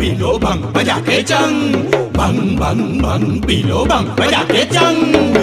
P low भंग बजा के चंग, भंग भंग भंग पी लो भंग बजा के चंग।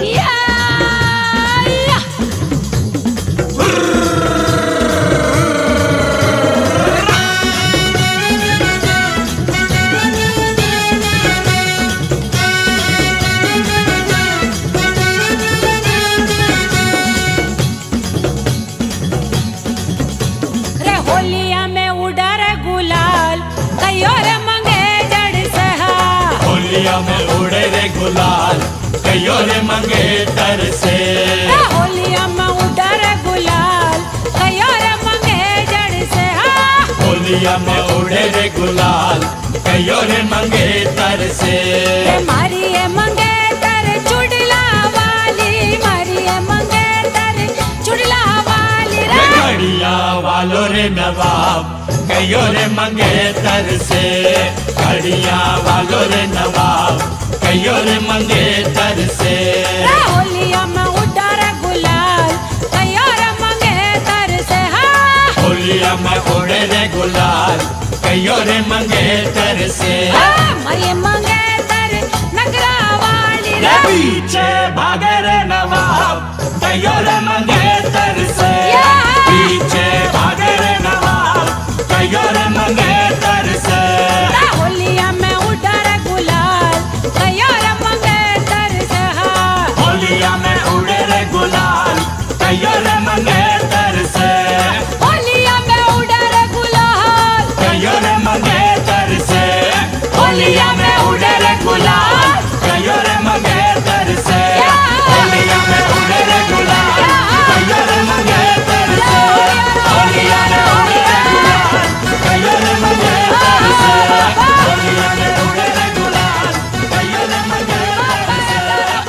होलिया में उड़ा रे गुलाल, कहियो रे मंगे जड़ से हा। होलिया में उड़े रे गुलाल, कहियो रे मंगे तर से। होलिया में उड़ा रे गुलाल, कहियो रे मंगे जड़ से हा। होलिया में उड़े रे गुलाल, कहियो रे मंगे तर से। मारी है मंगे तर चुड़ला वाली, मारी है मंगे तर चुड़ला वाली रे। घड़िया वालो रे नवाब, कहियो रे मंगे तर से। घड़िया वालो रे नवाब, कहियो रे मंगे तर से। होलिया में उड़ा रे गुलाल, कहियो रे मंगे तर से हा। होलिया में उड़े रे गुलाल, कहियो रे मंगे तर से। मारी मंगे तर नगरा वाली रे। पीछे भागे रे नवाब, कहियो रे मंगे तर से। पीछे भागे रे नवाब, कहियो रे मंगे तर से। होलिया में उड़ा रे गुलाल, कहियो रे मंगे तर से हा। होलिया में उड़े रे गुलाल, कहियो रे मंगे तर से। होलिया में उड़ा रे गुलाल, कहियो रे मंगे तर से। होलिया में उड़े रे गुलाल, कहियो रे मंगे तर से। होलिया में उड़े रे गुलाल, कहियो रे मंगे तर से। होलिया में उड़े रे गुलाल, कहियो रे मंगे तर से। होलिया में उड़े रे गुलाल, कहियो रे मंगे तर से।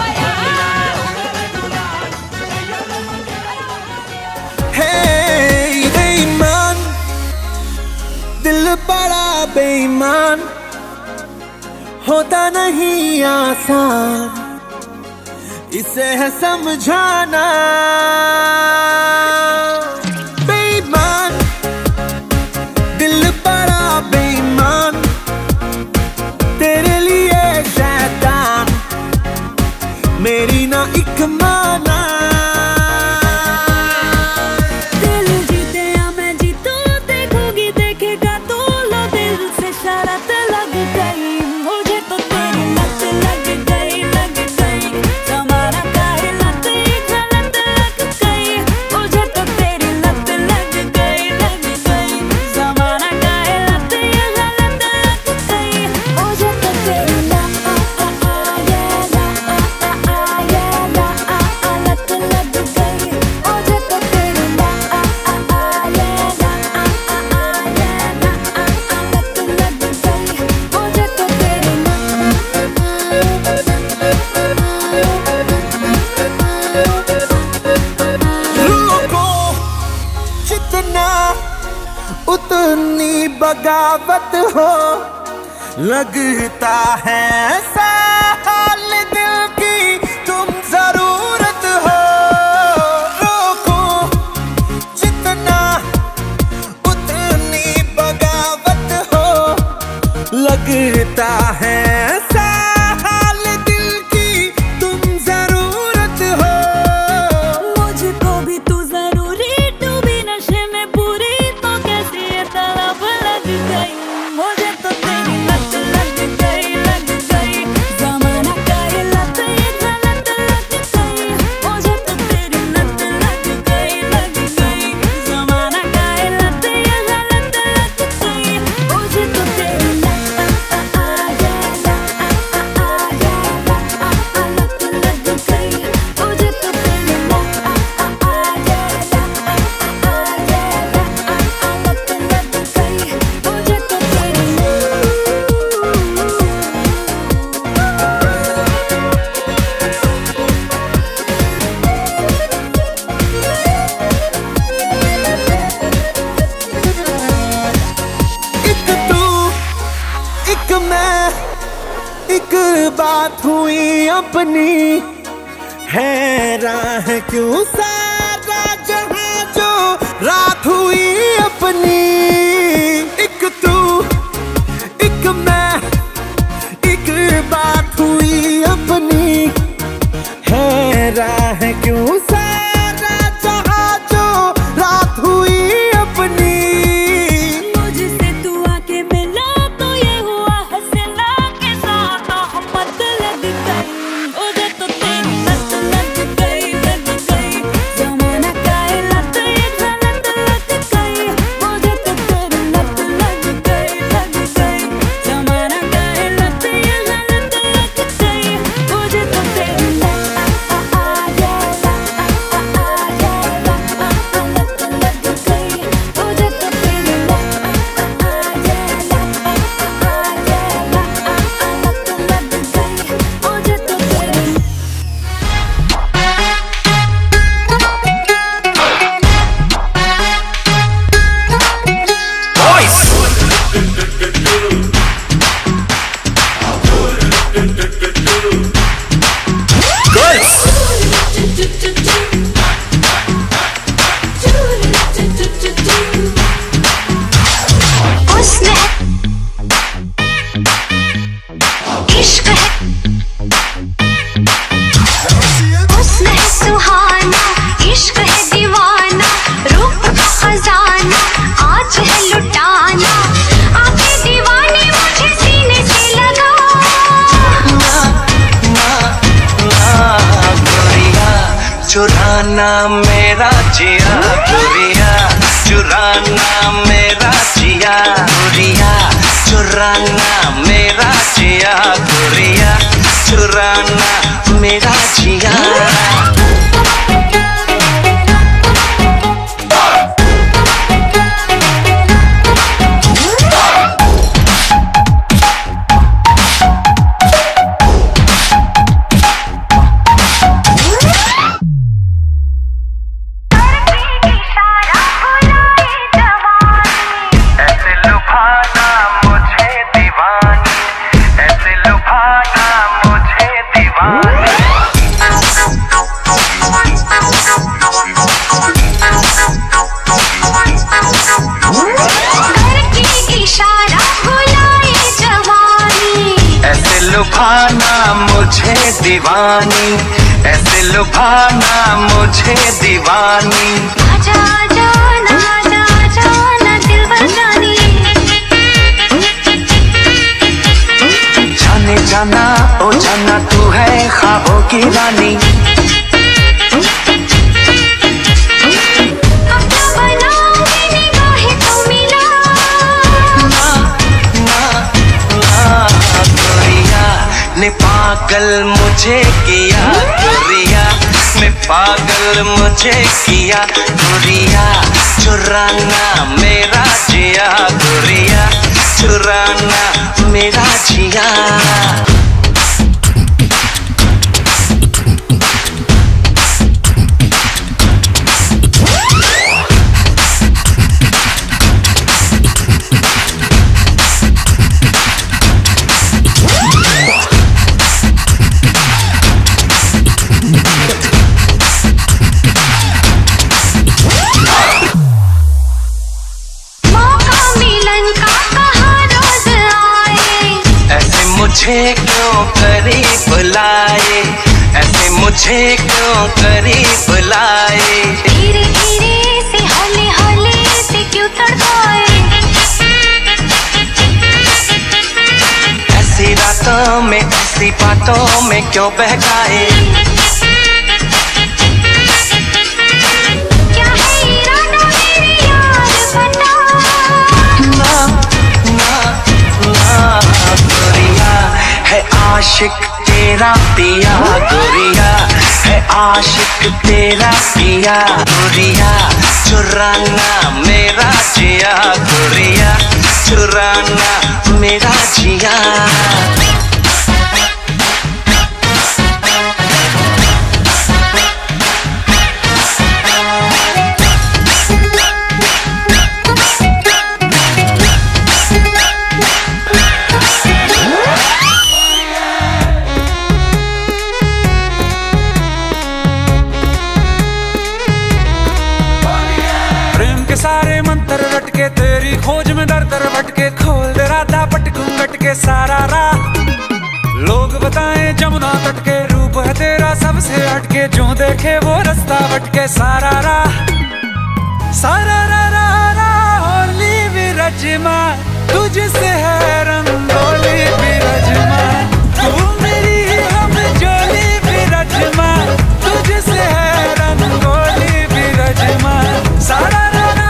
हे बेईमान, दिल बड़ा बेईमान, होता नहीं आसान इसे है समझाना। बेईमान, दिल बड़ा बेईमान, तेरे लिए शैतान मेरी ना एक माना। दिल जीते या मैं जीतूं, देखोगी देखेगा तो लो दिल से शरारत लग गई। मुझे तो तेरी लत लग गई, लग गई। जमाना का है लत, गलत लग गई। मुझे तो तेरी लत लग गई, लग गई। जमाना का है लत, गलत लग गई। मुझे तो तेरी लत लग गई, मुझे तो तेरी रुको जितना उतनी बगावत हो, लगता है ऐसा हाल दिल की तुम जरूरत हो। रोको जितना उतनी बगावत हो, लगता है ऐसा हाल दिल की तुम जरूरत हो। मुझको भी तू जरूरी, तू भी नशे में पूरी, तो कैसी ये तलब लग गई। मुझे तो तेरी लत लग गई, लग गई। जमाना का ये लत, ये गलत लग गई। मुझे तो तेरी लत लग गई, लग गई। जमाना का ये लत, ये गलत लग गई। मुझे तो तेरी लत लग गई, मुझे तो तेरी एक तू एक मैं, एक बात हुई अपनी, हैरान है क्यों सारा जहां जो रात हुई अपनी। एक तू एक मैं, चुराना मेरा जिया गोरिया, चुराना मेरा जिया गोरिया, चुराना मेरा जिया गोरिया, चुराना मेरा जिया। लुभाना मुझे दीवानी, ऐसे लुभाना मुझे दीवानी। आजा आजा ना आजा आजा ना दिलबर जानी, जाने जाना ओ जाना तू है ख्वाबों की रानी। ने पागल मुझे किया गोरिया, ने पागल मुझे किया गोरिया, चुराना मेरा जिया गोरिया, चुराना मेरा जिया। मुझे क्यों करीब लाए, ऐसे मुझे क्यों करीब लाए। धीरे धीरे से हौले हौले से क्यों तड़पाए, ऐसी रातों में ऐसी बातों में क्यों बहकाए। क्या है इरादा मेरे यार बता, ना ना ना गोरिया है आशिक तेरा पिया गोरिया, है आशिक तेरा पिया गोरिया, चुराना मेरा जिया गोरिया, चुराना मेरा जिया। सारे मंत्र रटके तेरी खोज में दर दर भटके, खोल दे राधा पटकूं गटके सारा राह। लोग बताएं जमुना तट के रूप है तेरा सबसे हटके, जो देखे वो रास्ता भटके सारा राह। सारा रा रा रा होली विरजमा, तुझसे है रंगोली विरजमा, तू मेरी हम जोली विरजमा, तुझसे है रंगोली विरजमा। सारा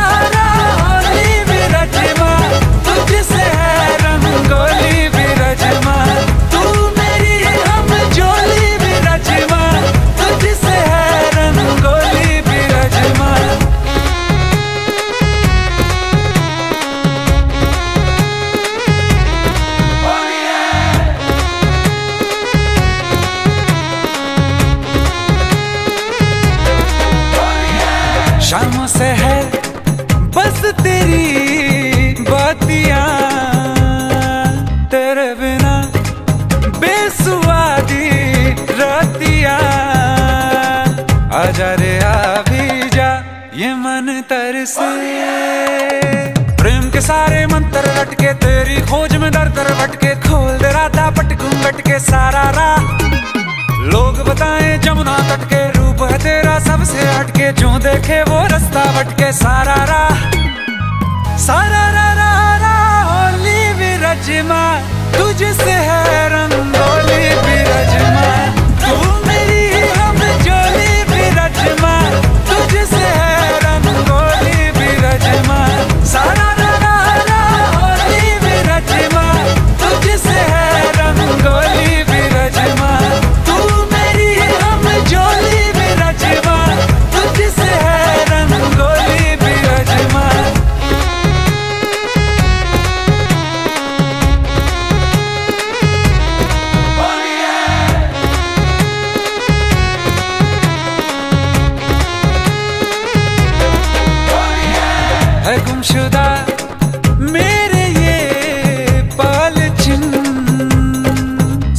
शाम से है बस तेरी बातियां, तेरे बिना बेसुआदी रातियां। आजा रे आ भी जा ये मन तरसे, प्रेम के सारे मंत्र रटके तेरी खोज में दर दर भटके, खोल दे राधा पटकूं गटके सारा राह। लोग बताएं जमुना तट के रूप है तेरा सबसे हटके, जो देखे वो रास्ता भटके सारा राह। सारा रा रा रा होली विरजमा, तुझसे है रंगोली विरजमा, तू मेरी हम जोली विरजमा,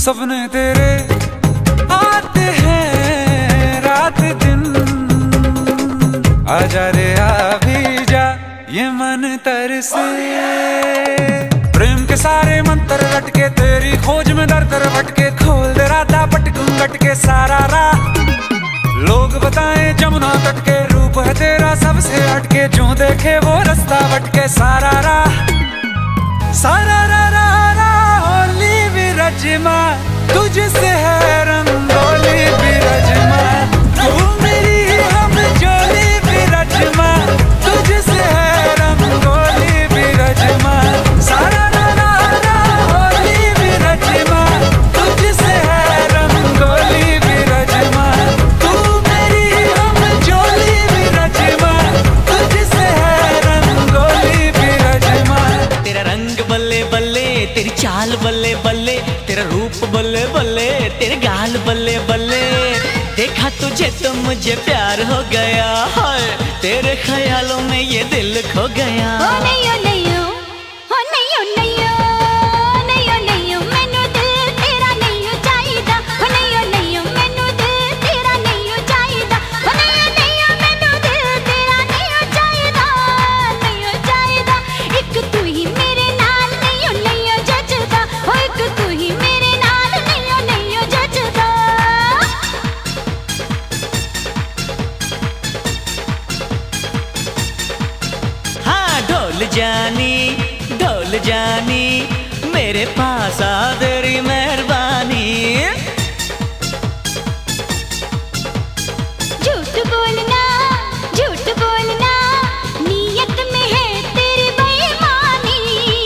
सपने तेरे आते हैं रात दिन, आजा रे आ भी जा ये मन तरसे। प्रेम के सारे मंत्र लटके तेरी खोज में दर दर भटके, खोल दे राधा पटकूं गटके सारा राह। लोग बताएं जमुना तट के रूप है तेरा सबसे हटके, जो देखे वो रास्ता भटके सारा राह। सारा रा रा रा होली विरजमा, तुझसे है रंगोली विरजमा। तू मेरी हम जोली विरजमा, तुझसे है रंगोली विरजमा। सारा रा रा रा होली विरजमा, तुझसे है रंगोली विरजमा। तू मेरी हम जोली विरजमा, तुझसे है रंगोली विरजमा। तेरा रंग बल्ले बल्ले, तेरी चाल बल्ले बल्ले, तेरा रूप बल्ले बल्ले, तेरे गाल बल्ले बल्ले। देखा तुझे तो मुझे प्यार हो गया, हाय तेरे ख्यालों में ये दिल खो गया। ओ नहीं ओ नहीं ओ नहीं ओ नहीं ओ नहीं ओ नहीं ओ मैनू दिल तेरा नहीं ओ चाहिदा। ओ नहीं ओ नहीं ओ मैनू दिल तेरा नहीं ओ चाहिदा। ओ नहीं ओ नहीं ओ मैनू दिल तेरा नहीं ओ चाहिदा, नहीं ओ चाहिदा। एक तू ही मेरे नाल नहीं ओ नहीं ओ जचदा। ओ एक तू ही मेरे नाल नहीं ओ जचदा। हाँ ढोल जानी मेरे पास आ तेरी मेहरबानी। झूठ बोलना नीयत में है तेरी बेईमानी।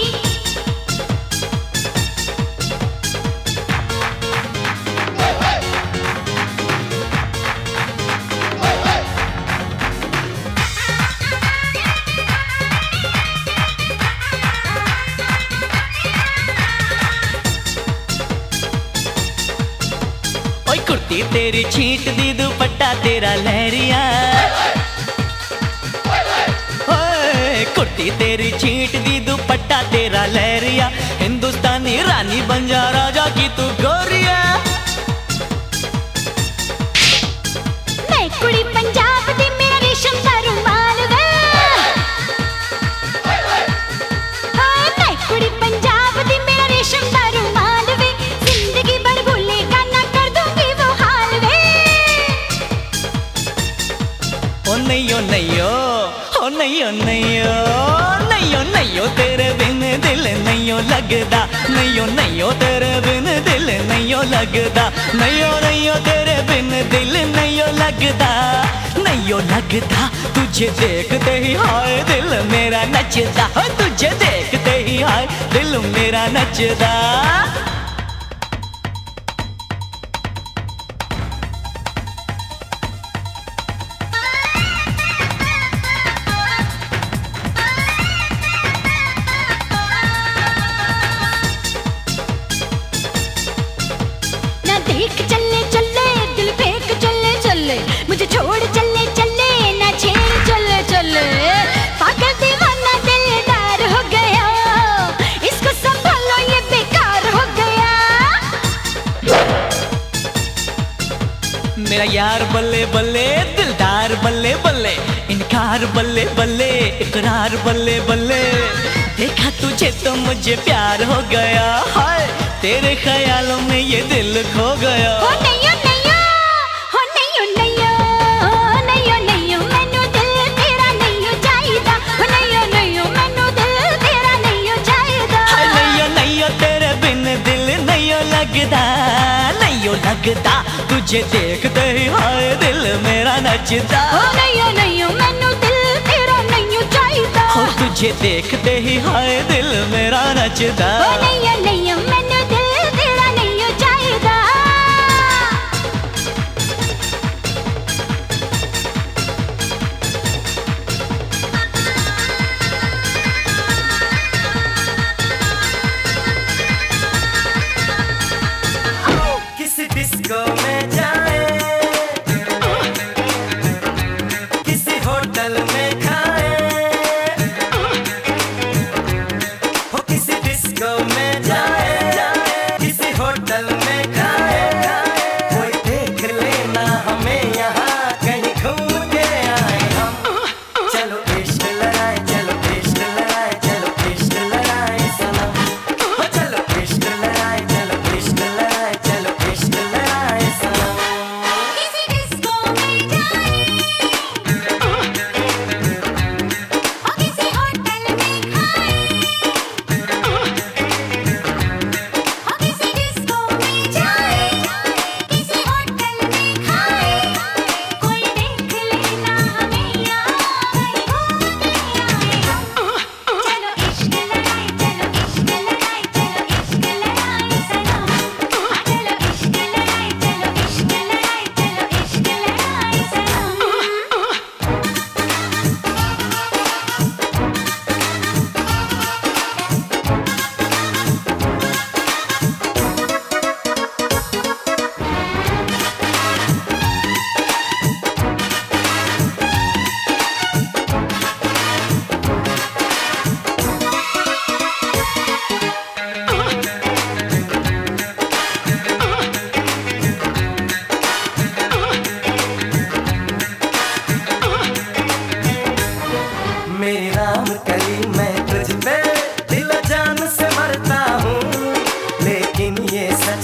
ओए कुर्ती तेरी छींट दी, दुपट्टा तेरा लहरिया। ओए कुर्ती तेरी छींट दी, दुपट्टा तेरा लहरिया। हिंदुस्तानी रानी बन जा राजा की तू गोरिया। मैं कुड़ी पंजाब दी, मेरा रेशम दा रुमाल वे। हाय मैं कुड़ी पंजाब दी, मेरा रेशम दा रुमाल वे। जिंदगी भर भूलेगा ना, कर दूंगी वो हाल वे। ओ नहीं ओ नहीं ओ नहीं ओ नहीं ओ नहीं ओ नहीं ओ तेरे बिन दिल नहीं ओ लगदा। नहीं ओ नहीं ओ तेरे बिन दिल नहीं ओ लगदा। नहीं ओ तेरे बिन दिल नहीं ओ लगदा। नहीं ओ लगदा तुझे देखते ही हाय दिल मेरा नचदा। हो तुझे देखते ही हाय दिल मेरा नचदा। ना देख चले चले दिल फेंक चले चले, मुझे छोड़ चले चले ना छेड़ चले चले। पागल दीवाना दिलदार हो गया, इसको संभालो ये बेकार हो गया। मेरा यार बल्ले बल्ले, दिलदार बल्ले बल्ले, इनकार बल्ले बल्ले, इकरार बल्ले बल्ले। देखा तुझे तो मुझे प्यार हो गया, हाय तेरे ख्यालों में ये दिल खो गया। हो नहीं हो नहीं हो नहीं हो नहीं हो नहीं हो नहीं हो मैनू दिल तेरा नहीं हो चाहिदा। हो नहीं हो नहीं हो मैनू दिल तेरा नहीं हो चाहिदा। हाय नहीं हो तेरे बिन दिल नहीं हो लगदा। नहीं हो लगदा तुझे देखते ही हाय दिल मेरा नचदा। हो नहीं हो मैनू दिल तेरा नहीं हो चाहिदा। हो तुझे देखते ही हाय दिल मेरा नचदा। हो नहीं हो मैनू दिल तेरा नहीं हो चाहिदा। किसी डिस्को में जाए, किसी होटल में खाए, हो किसी डिस्को में जाए।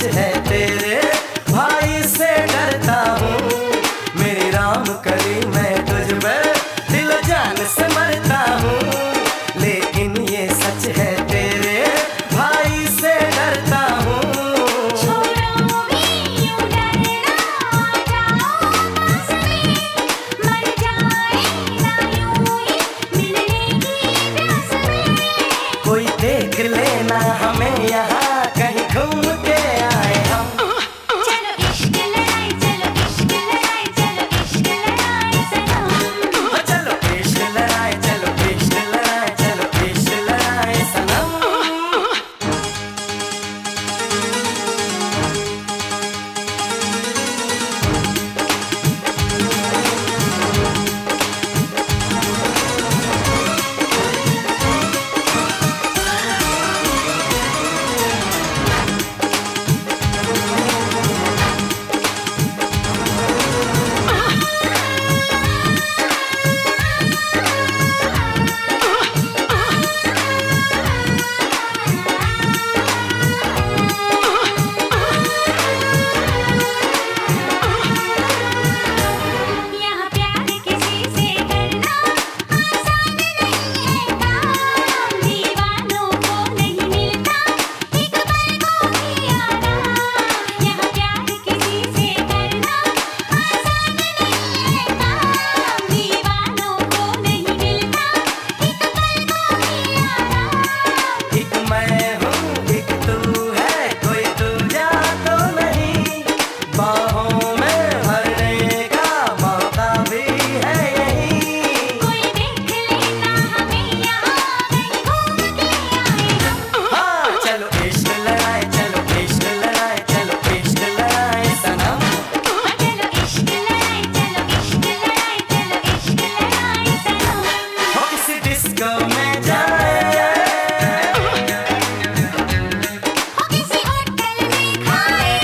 है तेरे भाई से डरता हूँ। मेरी राम करी मैं तुझ पे दिल जान से मरता हूँ, लेकिन ये सच है तेरे भाई से डरता हूँ। कोई देख लेना हमें यहाँ कहीं घूम के आए हम। चलो इश्क लड़ाई, चलो इश्क लड़ाई, चलो इश्क लड़ाई सनम। चलो इश्क लड़ाई, चलो इश्क लड़ाई, चलो इश्क लड़ाई सनम। यहाँ प्यार किसी से करना आसान नहीं है काम। दीवानों को नहीं मिलता एक पल को भी आराम। यहाँ प्यार किसी से करना आसान नहीं है काम। दीवानों को नहीं मिलता एक पल को भी आराम। एक मैं हूँ एक तू है, कोई दूजा तो नहीं। बाहों में भरने का मौका भी है यही। कोई देख लेना हमें यहाँ कहीं घूम के आए हम। हाँ चलो इश्क लड़ाई, चलो इश्क लड़ाई, चलो इश्क लड़ाई सनम। चलो इश्क लड़ाई, चलो इश्क लड़ाई, चलो इश्क लड़ाई सनम। हो किसी डिस्को में जाए, हो किसी होटल में खाए,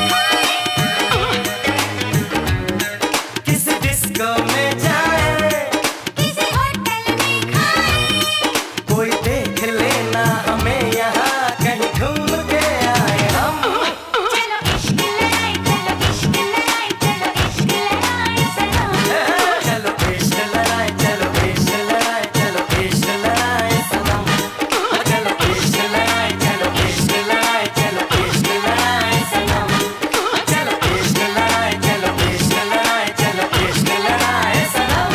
किसी डिस्को में जाए, किसी होटल में खाए। कोई देख लेना हमें यहाँ कहीं घूम के आए हम। चलो इश्क लड़ाई, चलो इश्क लड़ाई, चलो इश्क लड़ाई सनम। चलो इश्क लड़ाई, चलो इश्क लड़ाई, चलो इश्क लड़ाई सनम। चलो इश्क लड़ाई, चलो इश्क लड़ाई, चलो इश्क लड़ाई सनम। चलो इश्क लड़ाई, चलो इश्क लड़ाई, चलो इश्क लड़ाई सनम।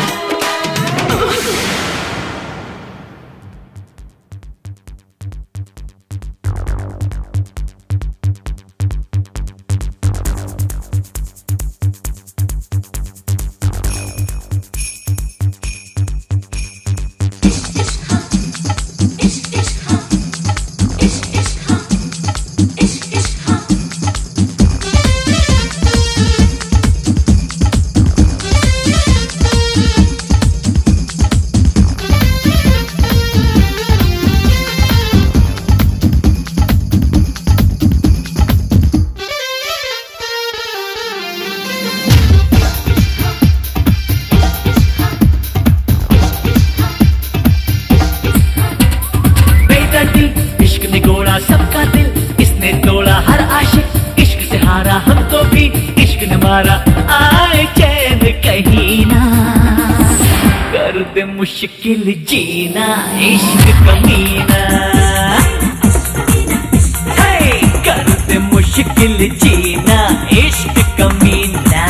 बेदर्दी इश्क ने गोड़ा सबका दिल, इसने तोड़ा हर आशिक, इश्क से हारा हमको भी इश्क ने मारा। आए चैन कहीं ना, कर दे मुश्किल जीना इश्क कमीना। हे, कर दे मुश्किल जीना इश्क कमीना।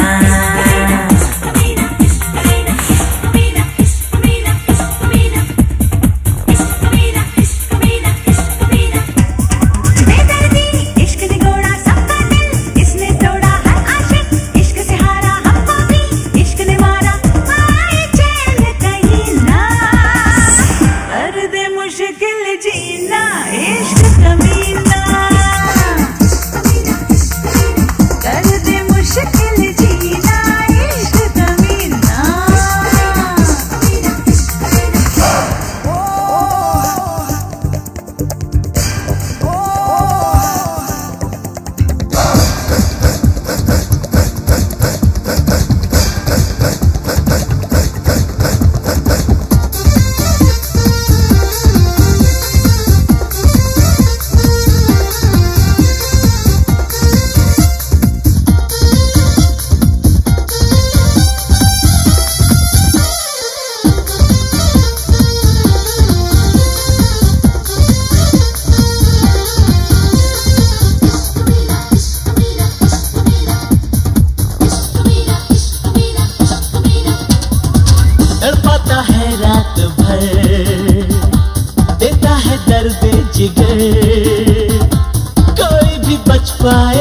बेदर्दी इश्क ने गोड़ा सबका दिल, इसने तोड़ा हर आशिक, इश्क से हारा हमको भी इश्क ने मारा। आए चैन कहीं ना, कर दे मुश्किल जीना इश्क कमीना। कर दे मुश्किल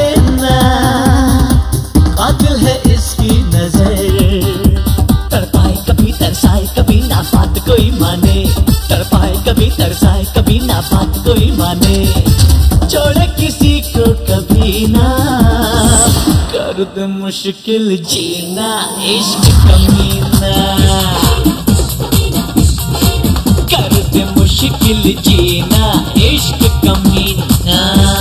ना, कातिल है इसकी नजर। तड़पाए कभी तरसाए कभी ना बात कोई माने, तड़पाए कभी तरसाए कभी ना बात कोई माने। छोड़े किसी को कभी ना, कर दे मुश्किल जीना इश्क कमीना, कर दे मुश्किल जीना इश्क कमीना।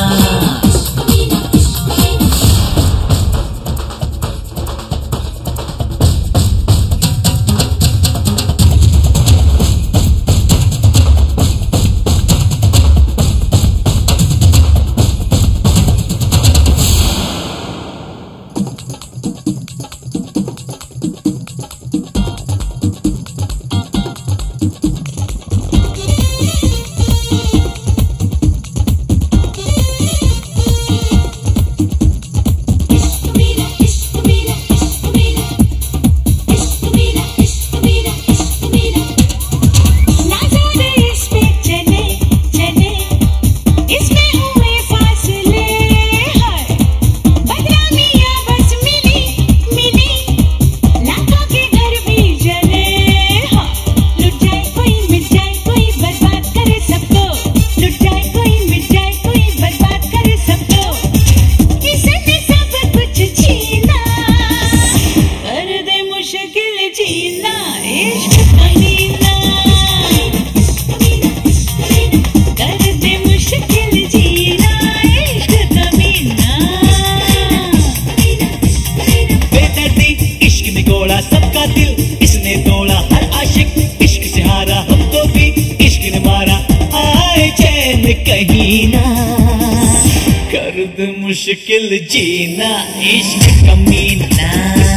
सबका दिल इसने तोड़ा, हर आशिक इश्क से हारा, हमको भी इश्क ने मारा। आए चैन कहीं ना, कर दे मुश्किल जीना इश्क कमीना,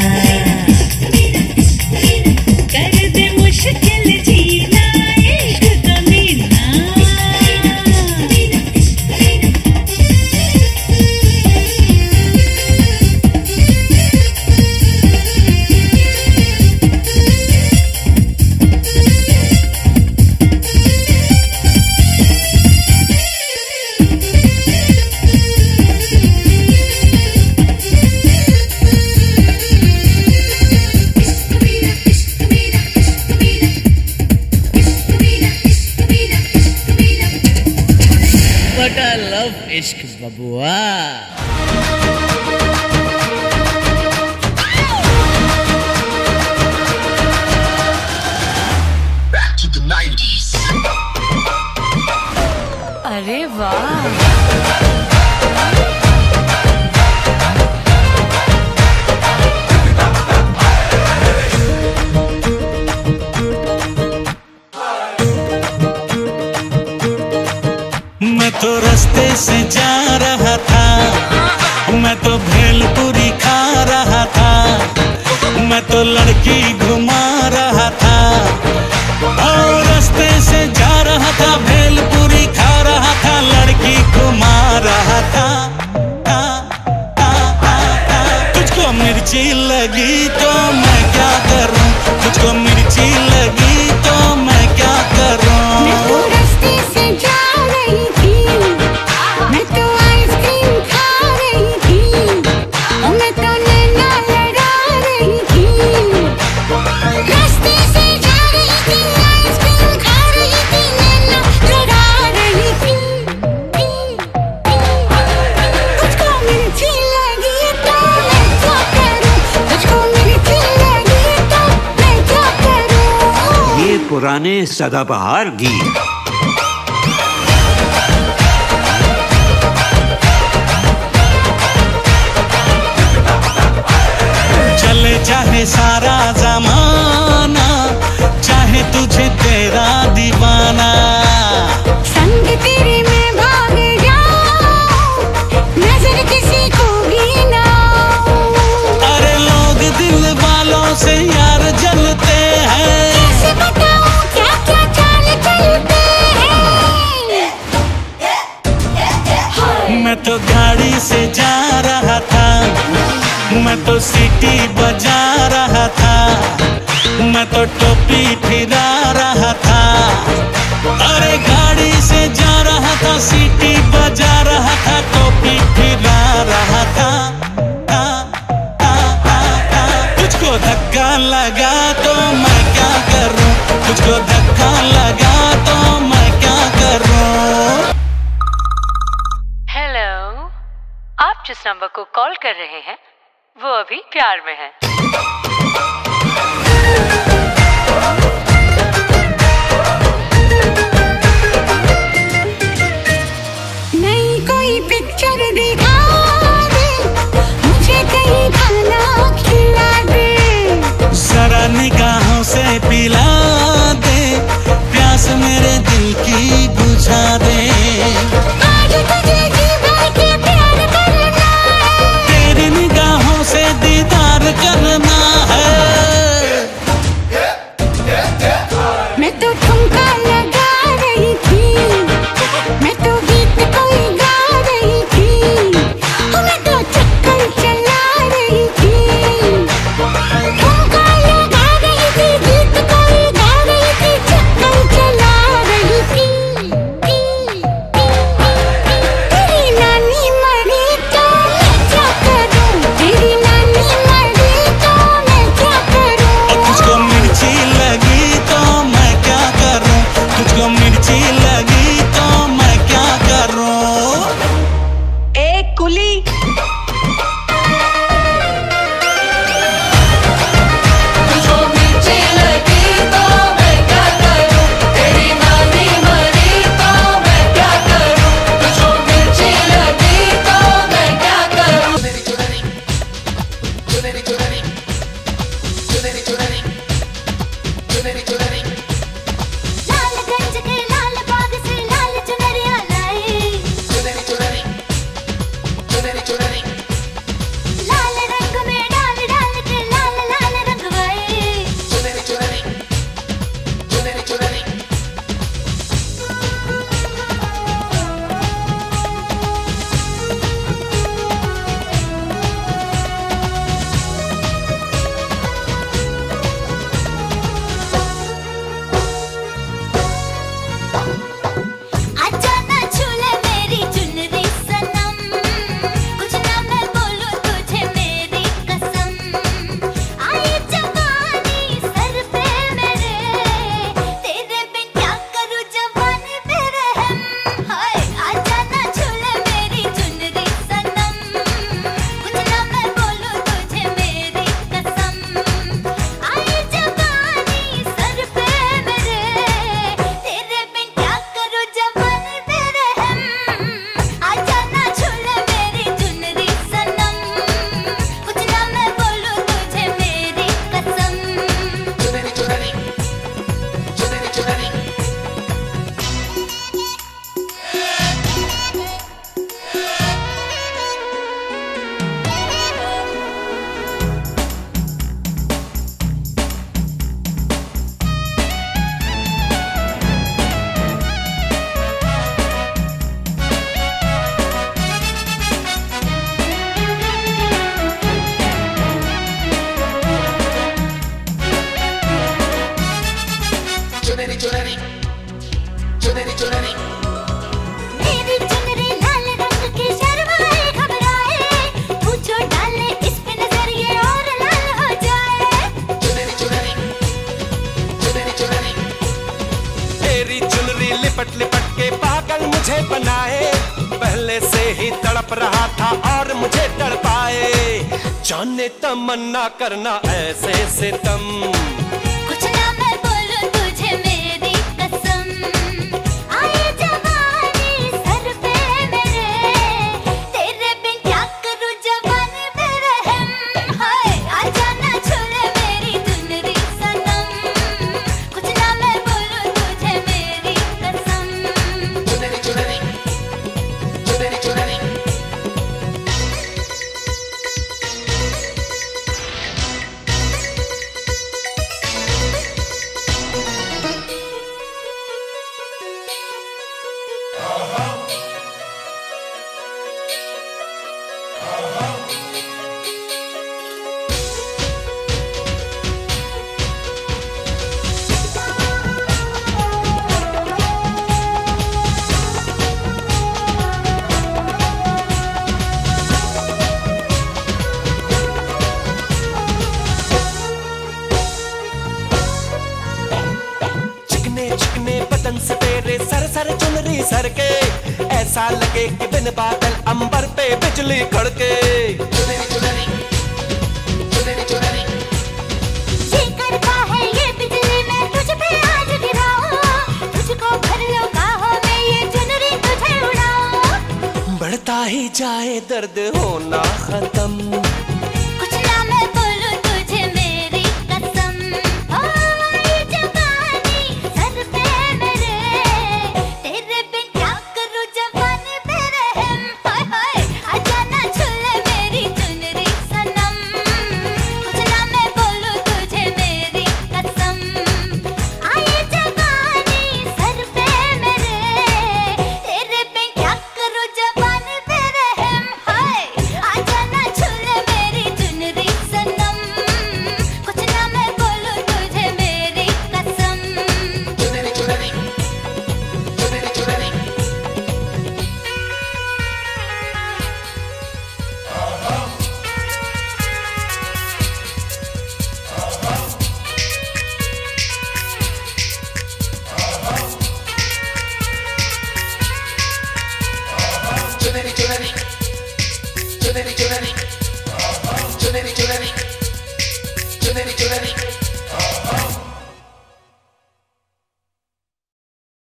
कर दे मुश्किल जीना इश्क कमीना। But I love इश्क बबुआ। Back to the 90s. अरे वाह, मैं तो रास्ते से जा रहा था, मैं तो भेलपुरी खा रहा था, मैं तो लड़की घुमा रहा था। और रास्ते से जा रहा था, भेलपुरी खा रहा था, लड़की घुमा रहा था। तुझको मिर्ची लगी तो मैं क्या करूं, तुझको मिर्ची लगी तो मैं क्या करूं। मैं तो रास्ते से जा रही थी, मैं तो आइसक्रीम खा रही थी, मैं तो नैना लड़ा रही थी। रास्ते से जा रही थी, आइसक्रीम खा रही थी, नैना लड़ा रही थी। तुझको मिर्ची लगी तो मैं क्या करूं, तुझको मिर्ची लगी तो मैं क्या करूं। ये पुराने सदाबहार गीत। चले चाहे सारा जमाना, चाहे तुझे तेरा दीवाना, संग तेरे में भाग जाऊं, नजर किसी को भी ना। अरे लोग दिल वालों से यार जलते हैं, कैसे बताऊं क्या क्या चाल चलते हैं। मैं तो गाड़ी से जा रहा था, मैं तो सीटी बजा रहा था, मैं तो टोपी फिरा रहा था। अरे गाड़ी से जा रहा था, सीटी बजा रहा था, टोपी फिरा रहा जिस नंबर को कॉल कर रहे हैं वो अभी प्यार में है। नई कोई पिक्चर दिखा दे, मुझे कहीं खाना खिला दे, जरा निगाहों से पिला दे, प्यास मेरे दिल की बुझा दे। आज तुझे जी भर के प्यार करना है, तेरी निगाहों से दीदार करना है। मैं तो ठुमका लगा रही थी, मैं तो गीत कोई गा रही थी, मैं तो चक्कर चला रही थी, ठुमका लगा रही थी, गीत कोई गा रही थी, चक्कर चला रही थी। तेरी नानी मरी तो मैं क्या करूं, तेरी नानी मरी तो मैं क्या करूं। तुझको मिर्ची लगी तो मैं क्या करूं, तुझको मिर्ची लगी तो मैं क्या करूं। एक कुली तुझको मिर्ची लगी तो मैं क्या करूं, तेरी नानी मरी तो मैं क्या करूं, तुझको मिर्ची लगी तो मैं क्या करूं। चुनरी चुनरी चुनरी चुनरी चुनरी चुनरी चुनरी चुनरी लालगंज के लाल बाग से लाल चुनरिया लाई, चुनरी चुनरी चुनरी चुनरी लाल रंग में डाल डाल के लाल लाल रंगवाई, चुनरी चुनरी चुनरी चुनरी आजा ना छूले मेरी चुनरी सनम, कुछ ना मैं बोलूं तुझे मेरी कसम, आई जवानी सर पे मेरे, तेरे बिन क्या करूं जवानी पे रहम। हाय आजा ना छूले मेरी चुनरी सनम, कुछ ना मैं बोलूं तुझे मेरी कसम, आई जवानी सर पे मेरे, तेरे बिन क्या करूं जवानी पे रहम। आजा ना छूले मेरी चुनरी सनम, कुछ ना मैं बोलूं तुझे मेरी कसम। चुनरी चुनरी चुनरी चुनरी चुनरी चुनरी चुनरी चुनरी मेरी चुनरी लाल रंग की शर्माए घबराए, पूछो डाले इस पे नजर ये और लाल हो जाए। चुनरी चुनरी चुनरी चुनरी तेरी चुनरी लिपट लिपट के पागल मुझे बनाए, पहले से ही तड़प रहा था और मुझे तड़पाए, जाने तमन्ना करना ऐसे सितम। कुछ ना मैं बोलूं तुझे मेरी कसम, आई जवानी सर पे मेरे, तेरे बिन क्या करूं जवानी पे रहम। हाय आजा ना छूले मेरी चुनरी सनम, कुछ ना मैं बोलूं तुझे मेरी कसम। चुनरी चुनरी चुनरी चुनरी ऐसा लगे कि बिन बादल अंबर पे बिजली कड़के। ये करता है ये बिजली मैं तुझ पे आज गिराऊं, तुझको भर लो बाहों में ये चुनरी तुझे उड़ाऊं। बढ़ता ही जाए दर्द होना खत्म,